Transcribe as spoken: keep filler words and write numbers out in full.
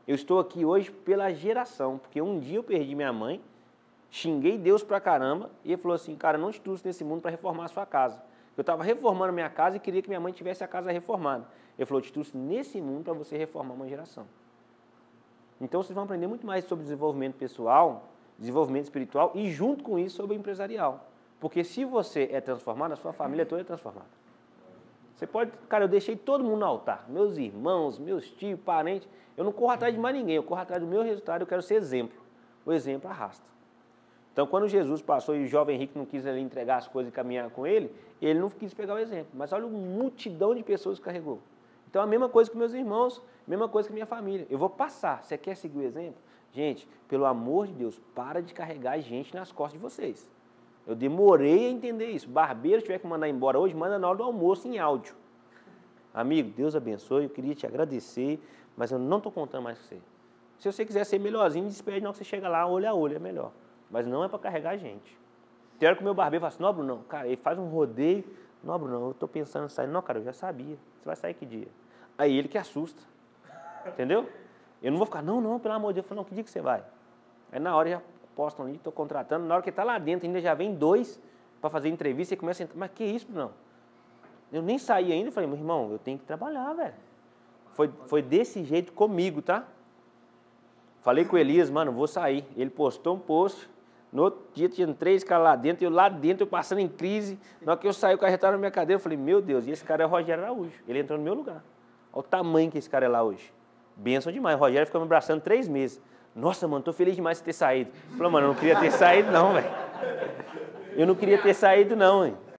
Eu estou aqui hoje pela geração, porque um dia eu perdi minha mãe, xinguei Deus pra caramba, e ele falou assim, cara, não te trouxe nesse mundo para reformar a sua casa. Eu estava reformando minha casa e queria que minha mãe tivesse a casa reformada. Ele falou, te trouxe nesse mundo para você reformar uma geração. Então vocês vão aprender muito mais sobre desenvolvimento pessoal, desenvolvimento espiritual e junto com isso sobre empresarial. Porque se você é transformado, a sua família toda é transformada. Você pode, cara, eu deixei todo mundo no altar, meus irmãos, meus tios, parentes, eu não corro atrás de mais ninguém, eu corro atrás do meu resultado, eu quero ser exemplo. O exemplo arrasta. Então, quando Jesus passou e o jovem rico não quis ali entregar as coisas e caminhar com ele, ele não quis pegar o exemplo. Mas olha a multidão de pessoas que carregou. Então, a mesma coisa com meus irmãos, a mesma coisa com a minha família. Eu vou passar. Você quer seguir o exemplo? Gente, pelo amor de Deus, para de carregar gente nas costas de vocês. Eu demorei a entender isso. Barbeiro, se tiver que mandar embora hoje, manda na hora do almoço em áudio. Amigo, Deus abençoe, eu queria te agradecer, mas eu não estou contando mais com você. Se você quiser ser melhorzinho, despede na hora que você chega lá, olho a olho, é melhor. Mas não é para carregar a gente. Tem hora que o meu barbeiro fala assim, não, Bruno, não. Cara, ele faz um rodeio. Não, Bruno, eu estou pensando em sair. Não, cara, eu já sabia. Você vai sair que dia? Aí ele que assusta. Entendeu? Eu não vou ficar, não, não, pelo amor de Deus. Eu falo, não, que dia que você vai? Aí na hora já postam ali, estou contratando. Na hora que ele está lá dentro, ainda já vem dois para fazer entrevista e começa a entrar. Mas que isso, Bruno? Eu nem saí ainda. Eu falei, meu irmão, eu tenho que trabalhar, velho. Foi, foi desse jeito comigo, tá? Falei com o Elias, mano, vou sair. Ele postou um post. No outro dia tinha três caras lá dentro, eu lá dentro, eu passando em crise. Na hora que eu saí, o cara já estava na minha cadeira, eu falei, meu Deus, e esse cara é o Rogério Araújo. Ele entrou no meu lugar. Olha o tamanho que esse cara é lá hoje. Benção demais. O Rogério ficou me abraçando três meses. Nossa, mano, tô feliz demais de ter saído. Eu falei, mano, eu não queria ter saído não, velho. Eu não queria ter saído não, hein.